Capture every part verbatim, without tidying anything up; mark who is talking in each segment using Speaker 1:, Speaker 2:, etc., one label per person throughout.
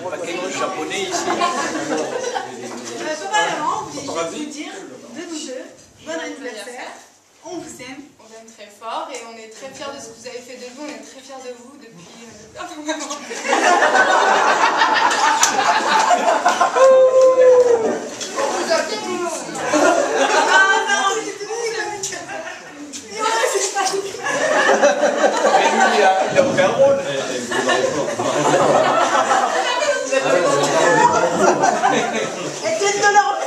Speaker 1: paquet de japonais ici.
Speaker 2: Premièrement, on voulait juste vous dire, de nous deux, bon anniversaire, on vous aime.
Speaker 3: On vous aime très fort et on est très fiers de ce que vous avez fait de nous, on est très fiers de vous depuis... Euh... Ah, vraiment. On vous a bien dit.
Speaker 2: Ah non, mais c'était lui, il a mis que... Et ouais, c'est pas lui.
Speaker 1: Mais lui, il a, il a fait un rôle.
Speaker 2: Et tête de l'or.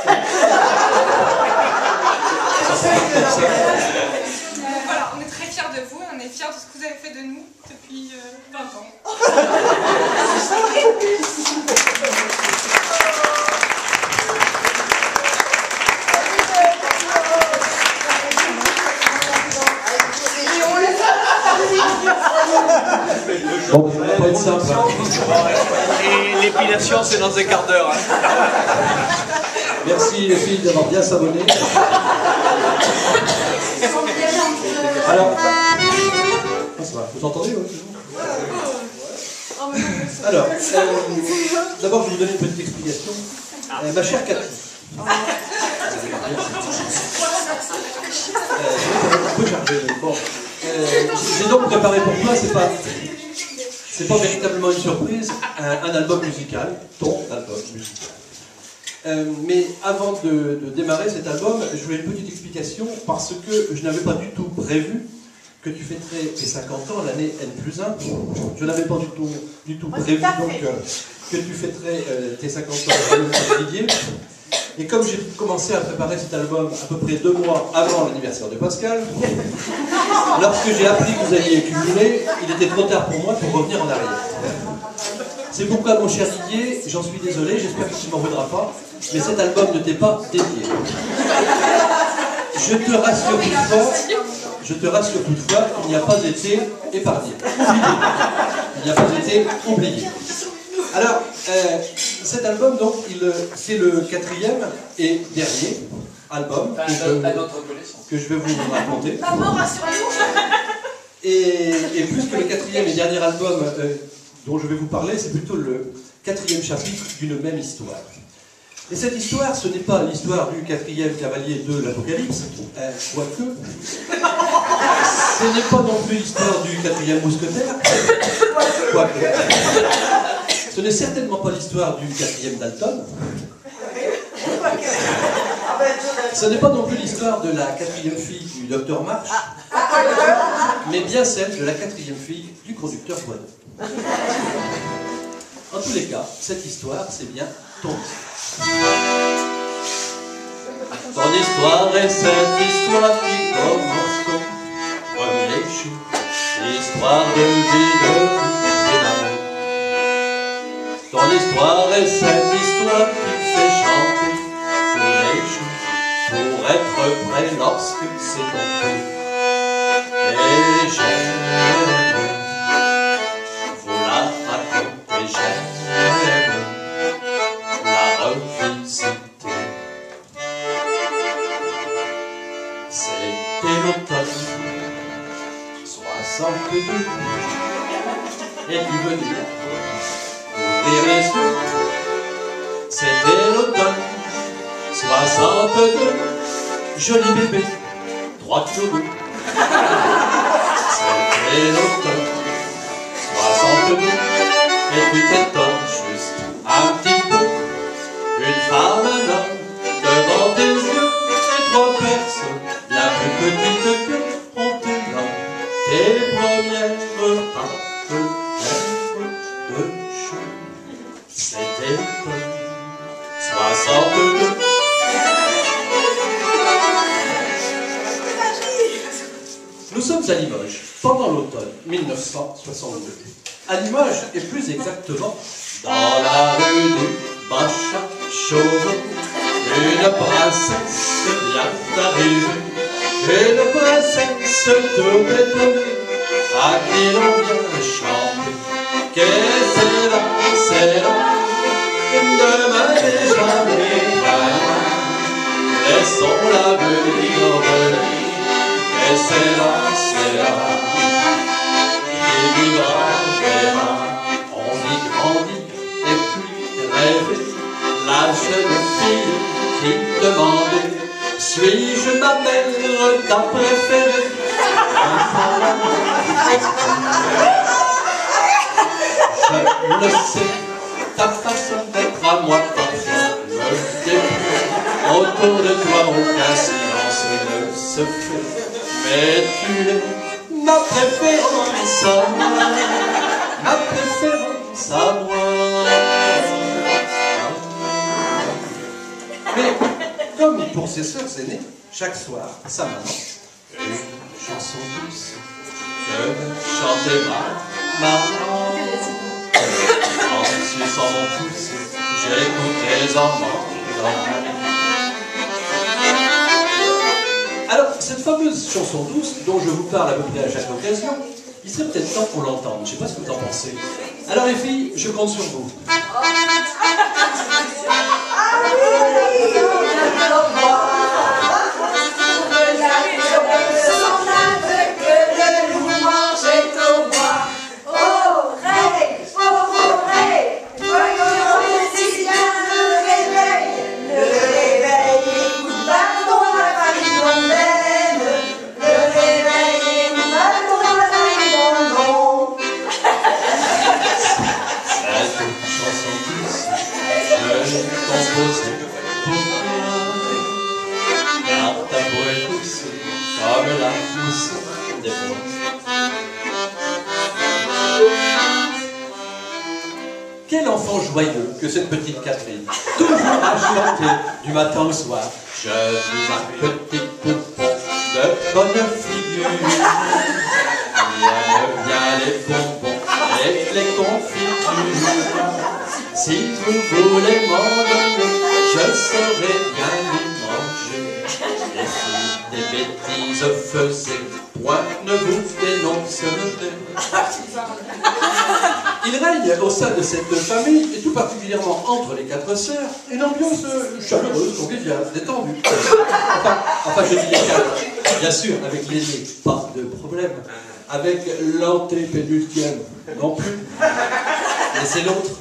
Speaker 3: Voilà, on est très fiers de vous et on est fiers de ce que vous avez fait de nous depuis euh, vingt ans.
Speaker 4: Bon, ça va pas être simple.
Speaker 1: Et l'épilation, c'est dans un quart d'heure. Hein.
Speaker 4: Merci les filles d'avoir bien savonné. Alors, ah, ça va. Vous entendez ouais, Alors, euh, d'abord je vais vous donner une petite explication. Euh, ma chère Cathy. Euh, un peu chargé, mais bon. Euh, J'ai donc préparé pour toi, c'est pas, c'est pas véritablement une surprise, un, un album musical, ton album musical. Euh, mais avant de, de démarrer cet album, je voulais une petite explication parce que je n'avais pas du tout prévu que tu fêterais tes cinquante ans l'année N plus un. Je n'avais pas du tout, du tout prévu donc, euh, que tu fêterais euh, tes cinquante ans l'année Didier. Et comme j'ai commencé à préparer cet album à peu près deux mois avant l'anniversaire de Pascal, lorsque j'ai appris que vous alliez cumuler, il était trop tard pour moi pour revenir en arrière. C'est pourquoi, mon cher Didier, j'en suis désolé, j'espère que tu ne m'en voudras pas, mais cet album ne t'est pas dédié. Je te rassure toutefois, je te rassure toutefois qu'il n'y a pas été épargné, oublié. Il n'y a pas été oublié. Alors, euh, cet album, donc, c'est le quatrième et dernier album que je, que je vais vous raconter.
Speaker 2: La mort rassure-nous.
Speaker 4: Et, et plus que le quatrième et dernier album euh, dont je vais vous parler, c'est plutôt le quatrième chapitre d'une même histoire. Et cette histoire, ce n'est pas l'histoire du quatrième cavalier de l'Apocalypse, euh, quoique. Ce n'est pas non plus l'histoire du quatrième mousquetaire, quoique. Ce n'est certainement pas l'histoire du quatrième Dalton. Ce n'est pas non plus l'histoire de la quatrième fille du docteur March, mais bien celle de la quatrième fille du conducteur Poineau. En tous les cas, cette histoire, c'est bien ton histoire. Ton histoire est cette histoire qui commence comme premier jour, l'histoire de vie, de vie et d'amour. Ton histoire est cette histoire qui me fait chanter tous les jours pour être prêt lorsque c'est ton tour. Et j'aime vous la raconter, j'aime la revisiter. C'était l'automne soixante-deux et tu venais ouvrir les yeux. C'était l'automne soixante-deux, joli bébé, trois kilos. C'était l'automne soixante-deux, et tu t'étonnes juste un petit peu. Une femme, un homme, devant tes yeux, et trois personnes, bien plus petites que on te donne tes premières pattes de cheveux. C'était l'automne soixante-deux. Nous sommes à Limoges, pendant l'automne mille neuf cent soixante-deux. À Limoges, et plus exactement, dans la rue du Bachat-Chauveau, une princesse vient d'arriver. Une princesse tout étonnée, à qui l'on vient chanter. Qu'est-ce que c'est là, c'est là, demain n'est jamais rien. Laissons-la venir, venir. Et c'est là, c'est là, qui vivra, verra, on y grandit, et puis jeune fille qui demandait: suis-je ma mère, ta préférée? Je le sais, ta façon d'être à moi parfois me déplut. Autour de toi aucun silence ne se fait, mais tu es ma préférence à moi, ma préférence à moi. Mais comme pour ses sœurs aînées, chaque soir, sa maman, une chanson douce que chantait ma maman. En suçant mon pouce, j'écoutais les enfants. Alors, cette fameuse chanson douce, dont je vous parle à peu près à chaque occasion, il serait peut-être temps qu'on l'entende. Je ne sais pas ce que vous en pensez. Alors les filles, je compte sur vous. Quel enfant joyeux que cette petite Catherine, toujours à chanter du matin au soir. Je suis un petit poupon de bonne figure. J'aime bien les bonbons et les confitures. Si vous voulez m'en donner, je saurais bien les manger. Et si des bêtises faisaient, point ne vous dénoncerai. Il règne au sein de cette famille, et tout particulièrement entre les quatre sœurs, une ambiance chaleureuse, conviviale, détendue. Enfin, enfin, je dis les quatre, bien sûr, avec l'aîné, pas de problème. Avec l'antépénultième, non plus. Mais c'est l'autre.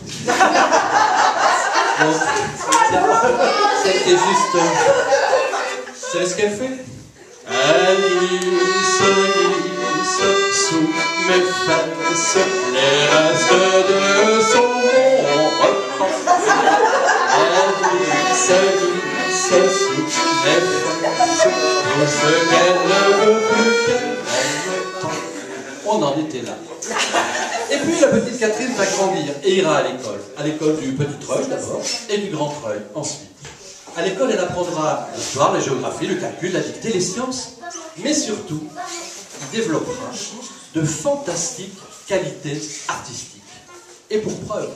Speaker 4: C'était juste... Vous savez ce qu'elle fait? Elle glisse, glisse sous mes fesses les restes de son bon repas. Elle glisse, glisse sous mes fesses tout ce qu'elle ne veut plus qu'elle m'aime. On en était là. Et puis la petite Catherine va grandir et ira à l'école. À l'école du Petit Treuil d'abord et du Grand Treuil ensuite. À l'école, elle apprendra l'histoire, la géographie, le calcul, la dictée, les sciences, mais surtout, il développera de fantastiques qualités artistiques. Et pour preuve,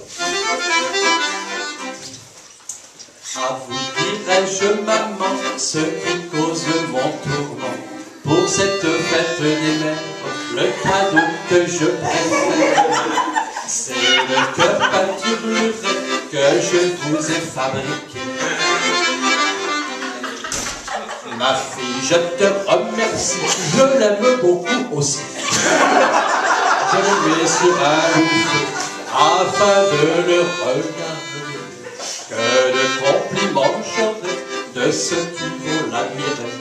Speaker 4: à vous dirai-je, maman, ce qui cause mon tourment. Pour cette fête des mères, le cadeau que je préfère, c'est le cœur peinturluré que je vous ai fabriqué. Ma fille, je te remercie, je l'aime beaucoup aussi. Je le mets sur un loup afin de le regarder. Que de compliments j'aurai de ceux qui vont l'admirer.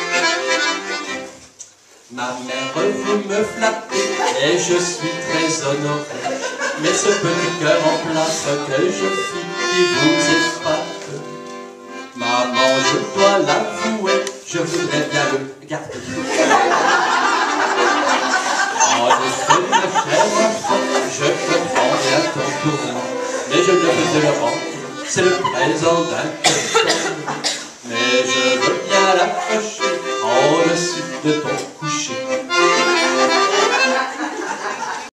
Speaker 4: Ma mère, vous me flattez et je suis très honoré. Mais ce petit cœur en place que je fis qui vous épate, maman, je dois l'avouer, je voudrais bien le garder. En effet, ma chère enfant, je comprends bien ton tourment, mais je ne peux te le rendre, c'est le présent d'un cœur. Mais je veux bien l'approcher en-dessus de ton coucher.